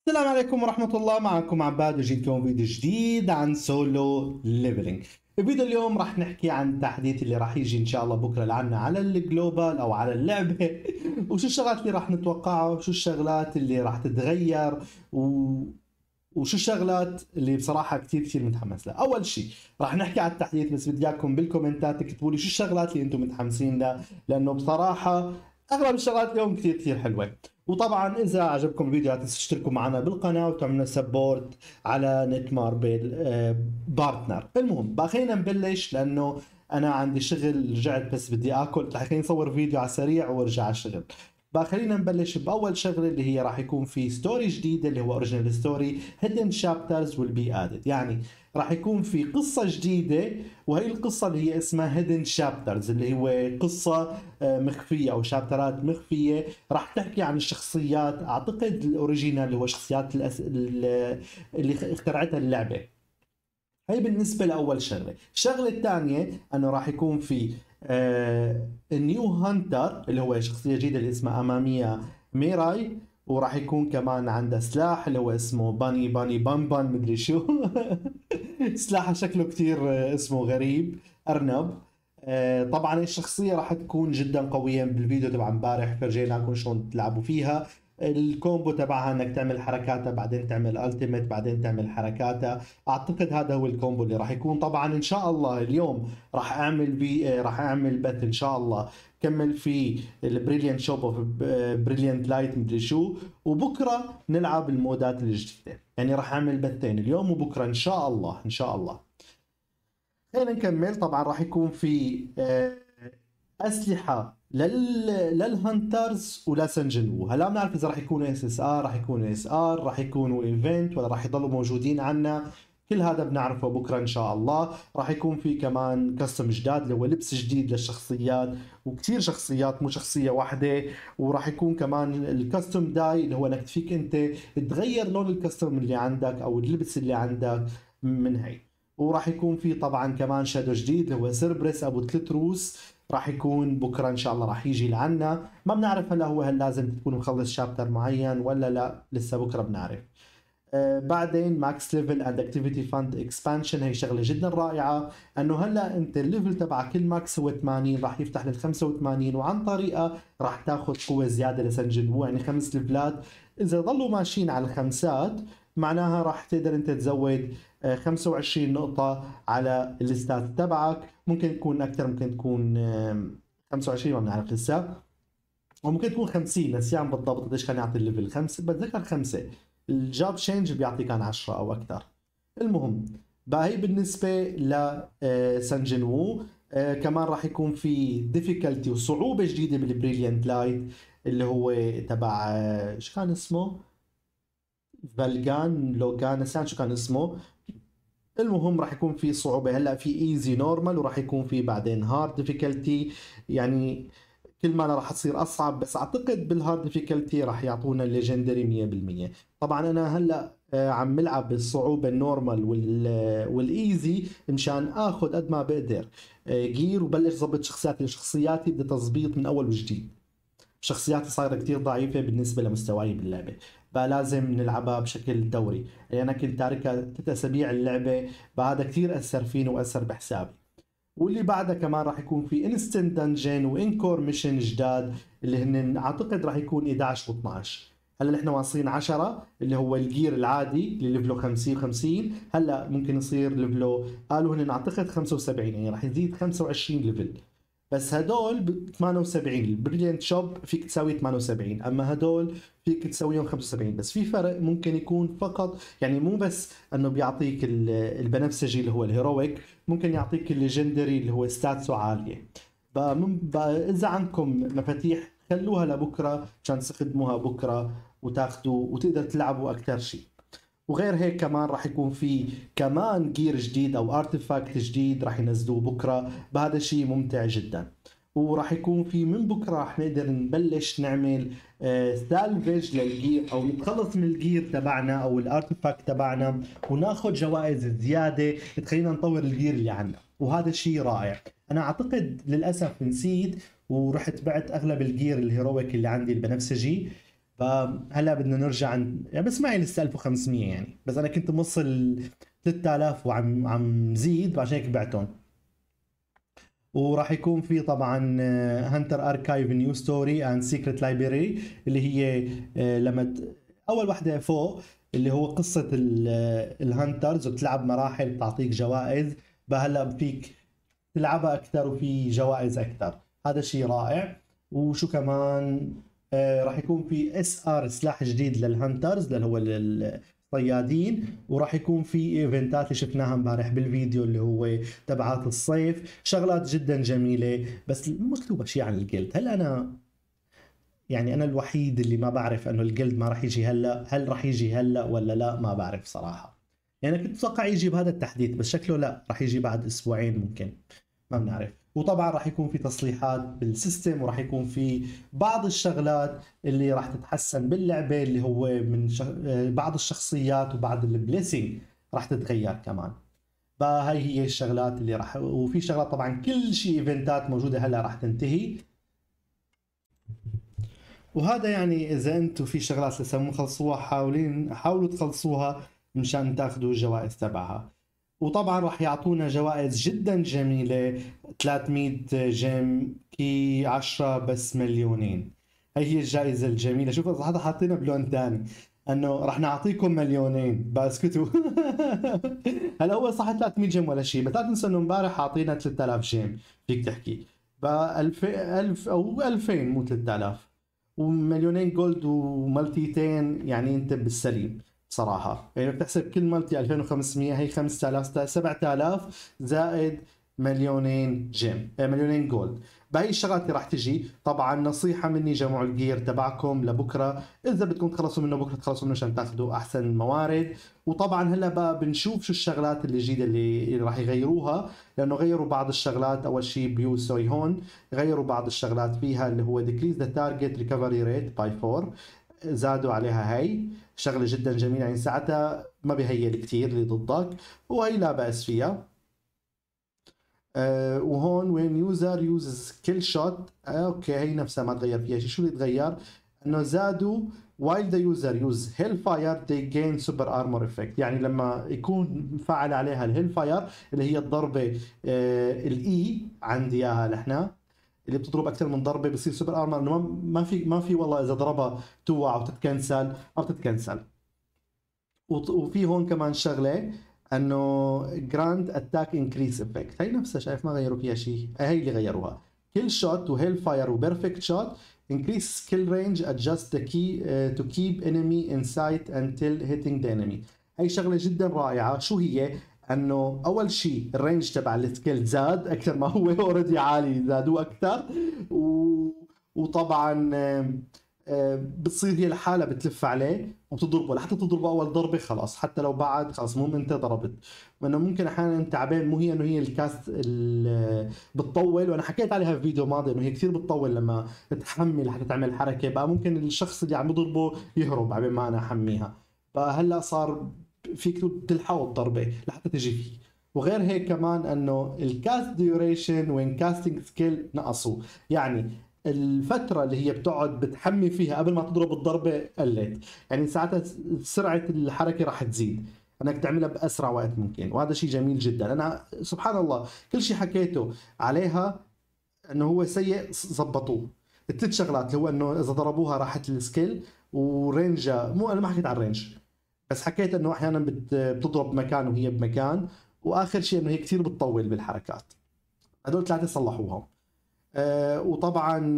السلام عليكم ورحمة الله. معكم عباد وجيتكم فيديو جديد عن سولو ليفلينج. بفيديو اليوم راح نحكي عن التحديث اللي راح يجي ان شاء الله بكره لعنا على الجلوبال او على اللعبة وشو الشغلات اللي راح نتوقعها وشو الشغلات اللي راح تتغير وشو الشغلات اللي بصراحة كثير متحمس لها. أول شيء راح نحكي على التحديث، بس بدي إياكم بالكومنتات تكتبوا لي شو الشغلات اللي أنتم متحمسين لها، لأنه بصراحة أغلب الشغلات اليوم كثير حلوة. وطبعا إذا عجبكم الفيديو لا تنسوا تشتركوا معنا بالقناة وتعملوا سبورت على نت ماربل بارتنر. المهم بقى خلينا نبلش، لأنه أنا عندي شغل رجعت بس بدي آكل، خليني أصور فيديو على السريع وارجع على الشغل. بقى خلينا نبلش باول شغله اللي هي راح يكون في ستوري جديده اللي هو اوريجينال ستوري هيدن شابترز ويل بي ادد، يعني راح يكون في قصه جديده، وهي القصه اللي هي اسمها هيدن شابترز اللي هو قصه مخفيه او شابترات مخفيه راح تحكي عن الشخصيات. اعتقد الاوريجينال اللي هو شخصيات اللي اخترعتها اللعبه. هي بالنسبة لأول شغلة. الشغلة الثانية أنه راح يكون في نيو هانتر اللي هو شخصية جديدة اللي اسمها أمامية ميراي، وراح يكون كمان عندها سلاح اللي هو اسمه باني بان مدري شو سلاحه شكله كتير اسمه غريب، أرنب. طبعا الشخصية راح تكون جدا قوية. بالفيديو تبع امبارح فرجيناكم شلون تلعبوا فيها. الكومبو تبعها انك تعمل حركاتها بعدين تعمل التيميت بعدين تعمل حركاتها. اعتقد هذا هو الكومبو اللي راح يكون. طبعا ان شاء الله اليوم راح اعمل راح اعمل بث ان شاء الله كمل في البريليانت شوب اوف بريليانت لايت مدري شو، وبكره نلعب المودات الجديده. يعني راح اعمل بثين اليوم وبكره ان شاء الله ان شاء الله. خلينا نكمل. طبعا راح يكون في اسلحه للهانترز ولسنجنوو. هلا بنعرف اذا راح يكونوا اس اس ار، راح يكونوا اس ار، راح يكونوا ايفنت، ولا راح يضلوا موجودين عنا. كل هذا بنعرفه بكره ان شاء الله. راح يكون في كمان كاستم جداد اللي هو لبس جديد للشخصيات، وكثير شخصيات مو شخصيه واحده. وراح يكون كمان الكاستم داي اللي هو انك فيك انت تغير لون الكاستم اللي عندك او اللبس اللي عندك من هي. وراح يكون في طبعا كمان شادو جديد اللي هو سيربريس ابو ثلاث روس، راح يكون بكره ان شاء الله راح يجي لعنا. ما بنعرف هل لازم تكون مخلص شابتر معين ولا لا، لسه بكره بنعرف. بعدين ماكس ليفل اند اكتيفيتي فاند اكسبانشن، هي شغله جدا رائعه. انه هلا انت الليفل تبع كل ماكس هو 80، راح يفتح لل 85، وعن طريقه راح تاخذ قوه زياده لسنجل وو، يعني 5 ليفلات. اذا ضلوا ماشيين على الخمسات معناها راح تقدر انت تزود 25 نقطة على الستات تبعك. ممكن تكون أكثر، ممكن تكون 25 ما بنعرف لسه، وممكن تكون 50. نسيان بالضبط قديش كان يعطي الليفل، خمسة بتذكر خمسة. الجاب تشينج بيعطي كان 10 أو أكثر. المهم بقى هي بالنسبة لسانجن وو. كمان راح يكون في ديفيكالتي وصعوبة جديدة بالبريليانت لايت اللي هو تبع شو كان اسمه؟ فالجان لوجان، نسيان شو كان اسمه. المهم راح يكون في صعوبة. هلا في ايزي نورمال، وراح يكون في بعدين هارد ديفيكولتي، يعني كل ما راح تصير اصعب. بس اعتقد بالهارد ديفيكولتي راح يعطونا الليجندري 100%. طبعا انا هلا عم بلعب بالصعوبة النورمال والايزي مشان اخذ قد ما بقدر جير وبلش ضبط شخصياتي. شخصياتي بدها تظبيط من اول وجديد. شخصياتي صايرة كتير ضعيفة بالنسبة لمستواي باللعبة، بقى لازم نلعبها بشكل دوري. يعني أنا كنت تاركها 3 أسابيع اللعبة، بقى هذا كتير أثر فيني وأثر بحسابي. واللي بعدها كمان راح يكون في انستنت دنجن وانكور ميشن جداد اللي هن اعتقد راح يكون 11 و12. هلا نحن واصلين 10 اللي هو الجير العادي اللي ليفله 50 50. هلا ممكن يصير ليفله، قالوا هن اعتقد 75، يعني راح يزيد 25 ليفل. بس هدول ب 78. البريليانت شوب فيك تساوي 78، اما هدول فيك تسويهم 75. بس في فرق ممكن يكون فقط، يعني مو بس انه بيعطيك البنفسجي اللي هو الهيرويك، ممكن يعطيك الليجندري اللي هو ستاتسو عاليه. بقى اذا عندكم مفاتيح خلوها لبكره عشان تستخدموها بكره وتاخذوا وتقدر تلعبوا اكثر شيء. وغير هيك كمان راح يكون في كمان جير جديد او ارتفاكت جديد راح ينزلوه بكره. بهذا الشيء ممتع جدا. وراح يكون في من بكره راح نقدر نبلش نعمل سالفج للجير او نتخلص من الجير تبعنا او الارتفاكت تبعنا، وناخذ جوائز زياده تخلينا نطور الجير اللي عندنا. وهذا الشيء رائع. انا اعتقد للاسف نسيت ورحت بعت اغلب الجير الهيرويك اللي عندي البنفسجي. فهلا بدنا نرجع يعني بس معي لسه 1500 يعني، بس انا كنت موصل 3000 وعم زيد عشان هيك بعتهم. وراح يكون في طبعا هانتر اركايف نيو ستوري اند سيكريت لايبراري، اللي هي لما اول وحده فوق اللي هو قصه الهانترز، وبتلعب مراحل بتعطيك جوائز. هلا فيك تلعبها اكثر وفي جوائز اكثر، هذا شيء رائع. وشو كمان راح يكون في اس ار سلاح جديد للهانترز اللي هو الصيادين، وراح يكون في ايفنتات اللي شفناها امبارح بالفيديو اللي هو تبعات الصيف، شغلات جدا جميله. بس مكتوبه شيء عن الجلد. هل انا يعني انا الوحيد اللي ما بعرف انه الجلد ما راح يجي هلا؟ هل راح يجي هلا ولا لا؟ ما بعرف صراحه. يعني كنت اتوقع يجي بهذا التحديث، بس شكله لا، راح يجي بعد اسبوعين ممكن، ما بنعرف. وطبعا راح يكون في تصليحات بالسيستم، وراح يكون في بعض الشغلات اللي راح تتحسن باللعبة، اللي هو من بعض الشخصيات وبعض البليسنج راح تتغير كمان. فهي هي الشغلات اللي راح، وفي شغلات طبعا كل شيء ايفنتات موجودة هلا راح تنتهي. وهذا يعني اذا انتم في شغلات لسه مو خلصوها حاولوا تخلصوها مشان تاخذوا الجوائز تبعها. وطبعا راح يعطونا جوائز جدا جميلة، 300 جيم كي 10 بس مليونين. هي الجائزة الجميلة. شوف هذا حاطينها بلون ثاني، انه راح نعطيكم مليونين باسكتوا. هلا هو صح 300 جيم ولا شيء، بس لا تنسى انه امبارح حاطينا 3000 جيم فيك تحكي، ف 1000 او 2000 مو 3000، ومليونين جولد وملتيتين، يعني انت بالسليم صراحة. يعني بتحسب كل مالتي 2500، هي 5000 7000 زائد مليونين جيم مليونين جولد. بهي الشغلات اللي راح تجي. طبعا نصيحة مني، جمعوا الجير تبعكم لبكرة، إذا بدكم تخلصوا منه بكرة تخلصوا منه عشان تاخذوا أحسن موارد. وطبعا هلا بقى بنشوف شو الشغلات الجديدة اللي راح يغيروها، لأنه غيروا بعض الشغلات. أول شيء بيوسوي هون غيروا بعض الشغلات فيها، اللي هو decrease the target recovery rate by 4، زادوا عليها. هي شغله جدا جميله، يعني ساعتها ما بيهيل كثير اللي ضدك، وهي لا بأس فيها. وهون وين يوزر يوزز كل شوت، اوكي هي نفسها ما تغير فيها شيء. شو اللي تغير؟ انه زادوا while the user use hellfire they gain super armor effect. يعني لما يكون مفعل عليها الهيلفاير اللي هي الضربه الاي عندي اياها نحن، اللي بتضرب اكثر من ضربه بصير سوبر ارمر، انه ما في والله اذا ضربها توقع وتتكنسل او تتكنسل. وفي هون كمان شغله انه جراند اتاك انكريس افكت، هي نفسها شايف ما غيروا فيها شيء، هي اللي غيروها. كل شوت وهيل فاير وبيرفكت شوت increase skill range adjust the key to keep enemy in sight until hitting the enemy. هي شغله جدا رائعه. شو هي؟ انه اول شيء الرينج تبع السكيل زاد اكثر ما هو اوريدي عالي، زادوه اكثر. وطبعا بتصير هي لحالها بتلف عليه وبتضربه، لحتى تضربه اول ضربه خلاص، حتى لو بعد خلاص مو انت ضربت. لانه ممكن احيانا انت تعبان، مو هي انه هي الكاست بتطول، وانا حكيت عليها في فيديو ماضي انه هي كثير بتطول لما تحمل حتى تعمل حركه، بقى ممكن الشخص اللي عم يضربه يهرب عبين ما انا احميها. فهلا صار فيك تلحقوا الضربه لحتى تجي فيه. وغير هيك كمان انه الكاست ديوريشن وين كاستنج سكيل نقصوا، يعني الفترة اللي هي بتقعد بتحمي فيها قبل ما تضرب الضربة قلت، يعني ساعتها سرعة الحركة راح تزيد، انك تعملها باسرع وقت ممكن. وهذا شيء جميل جدا. انا سبحان الله كل شيء حكيته عليها انه هو سيء زبطوه. الثلاث شغلات اللي هو انه اذا ضربوها راحت السكيل، ورينجا مو انا ما حكيت عن الرينج، بس حكيت انه احيانا بتضرب بمكان وهي بمكان. واخر شيء انه هي كثير بتطول بالحركات. هدول ثلاثه صلحوهم. وطبعا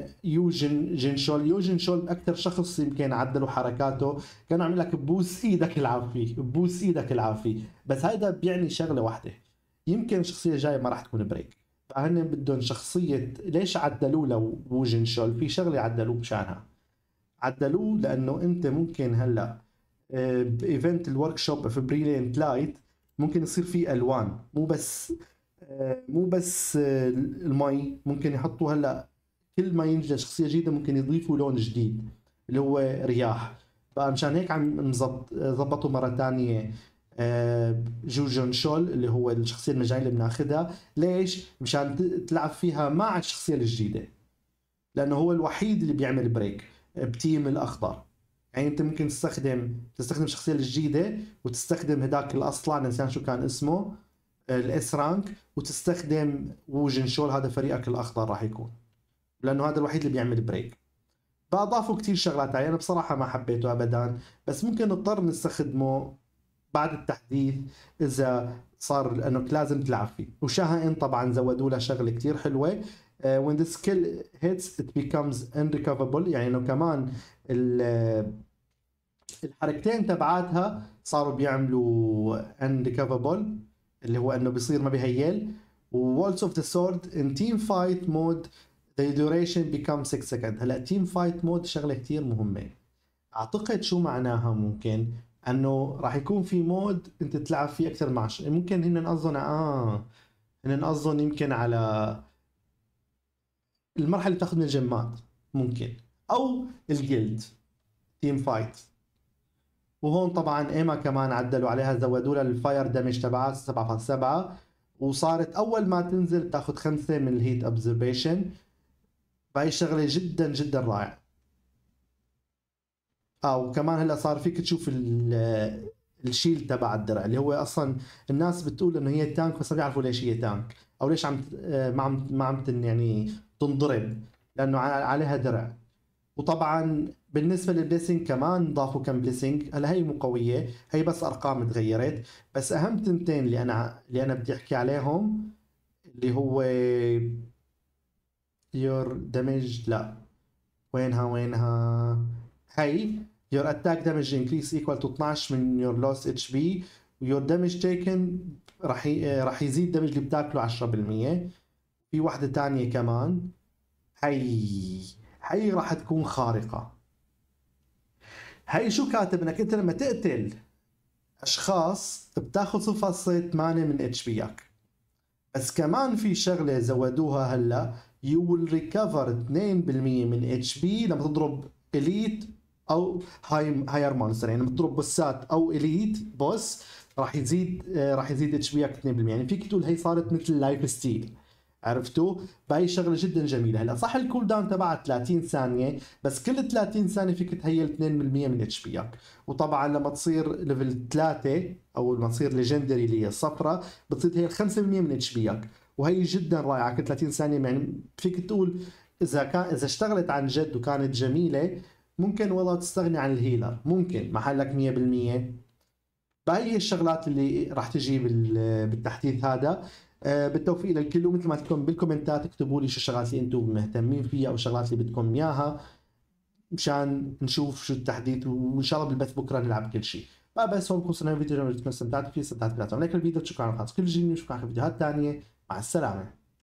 يوجن شول اكثر شخص يمكن عدلوا حركاته، كانوا عامل لك بوس ايدك العب فيه، بوس ايدك العب فيه. بس هذا بيعني شغله واحده، يمكن الشخصيه الجايه ما راح تكون بريك، فهن بدهم شخصيه. ليش عدلوه لو ووجن شول؟ في شغله عدلوه مشانها. عدلوه لانه انت ممكن هلا بايفنت الورك شوب في بريليانت لايت ممكن يصير في الوان، مو بس المي، ممكن يحطوا هلا كل ما ينجي شخصيه جديده ممكن يضيفوا لون جديد اللي هو رياح. فمشان هيك عم ظبطوا مره ثانيه جوجون شول اللي هو الشخصيه المجانيه اللي بناخذها. ليش؟ مشان تلعب فيها مع الشخصيه الجديده، لانه هو الوحيد اللي بيعمل بريك. بتيم الاخضر. يعني انت ممكن تستخدم الشخصيه الجديده وتستخدم هداك الاصلع، نسيان شو كان اسمه، الاس رانك، وتستخدم ووجن شول، هذا فريقك الاخضر راح يكون، لانه هذا الوحيد اللي بيعمل بريك. فاضافوا كتير شغلات عليه، انا بصراحه ما حبيته ابدا، بس ممكن نضطر نستخدمه بعد التحديث اذا صار انك لازم تلعب فيه. وشاهين طبعا زودوا له شغله كتير حلوه، when the skill hits it becomes unrecoverable، يعني انه كمان الحركتين تبعاتها صاروا بيعملوا unrecoverable، اللي هو انه بيصير ما بيهيل. و Walls of the Sword in team fight mode the duration becomes 6 seconds. هلا team fight mode شغله كتير مهمه، اعتقد شو معناها ممكن انه راح يكون في مود انت تلعب فيه اكثر مع ممكن هن قصدهم هن قصدهم يمكن على المرحله اللي بتاخذ من الجماد، ممكن، او الجلد تيم فايت. وهون طبعا ايما كمان عدلوا عليها، زودوا لها الفاير دامج تبعها 7.7، وصارت اول ما تنزل بتاخذ 5 من الهيت اوبزرفيشن. فهي شغله جدا جدا رائعه. وكمان هلا صار فيك تشوف الشيل تبع الدرع، اللي هو اصلا الناس بتقول انه هي تانك بس ما بيعرفوا ليش هي تانك، او ليش عم ما عم يعني تنضرب، لانه عليها درع. وطبعا بالنسبه للبليسنج كمان ضافوا كم بليسنج. هلا هي مو قويه، هي بس ارقام تغيرت، بس اهم تنتين اللي انا بدي احكي عليهم اللي هو يور دامج، لا وينها هي your attack damage increase equal to 12 من your lost HP، your damage taken راح يزيد دمج اللي بتاكله 10%. في واحدة تانية كمان، هي راح تكون خارقة. هي شو كاتب؟ انك انت لما تقتل اشخاص بتاخذ 0.8 من اتش بيك. بس كمان في شغلة زودوها هلا، you will recover 2% من اتش بي لما تضرب اليت او هاير مونستر. يعني لما تضرب بوسات او اليت بوس راح يزيد اتش بيك 2%. يعني فيك تقول هي صارت مثل لايف ستيل، عرفتوا؟ فهي شغله جدا جميله. هلا صح الكول داون تبعها 30 ثانيه، بس كل 30 ثانيه فيك تهيل 2% من اتش بيك. وطبعا لما تصير ليفل 3 او لما تصير ليجندري اللي هي الصفراء بتصير هي 5% من اتش بيك. وهي جدا رائعه كل 30 ثانيه. يعني فيك تقول اذا اشتغلت عن جد وكانت جميله ممكن والله تستغني عن الهيلر، ممكن محلك 100%. فهي الشغلات اللي راح تجي بالتحديث هذا. بالتوفيق للكل، ومثل ما تكون بالكومنتات اكتبوا لي شو الشغلات اللي انتم مهتمين فيها او الشغلات اللي بدكم اياها مشان نشوف شو التحديث، وان شاء الله بالبث بكره نلعب كل شيء. بس هون بكون الفيديو، استمتعتوا فيه استمتعت بلاكم لايك الفيديو، شكرا على كل جيل، نشوفكم على فيديوهات ثانيه، مع السلامه.